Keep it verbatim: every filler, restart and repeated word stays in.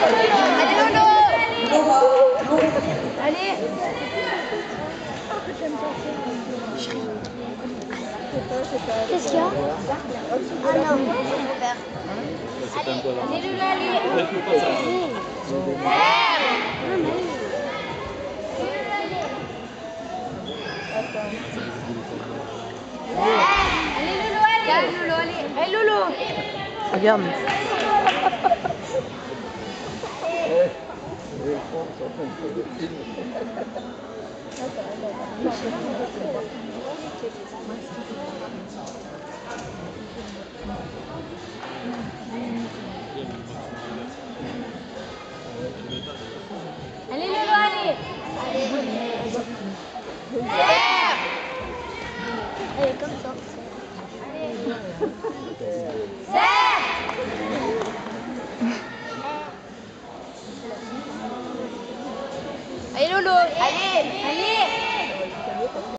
Allez Lolo. Allez. Qu'est-ce qu'il y a? Ah non, Robert. Allez, allez Lolo, allez. Allez Lolo, allez. Allez Lolo, allez. Allez Lolo. Regarde. Allez Lolo, allez. Allez, comme ça. Allez Lolo, allez, allez.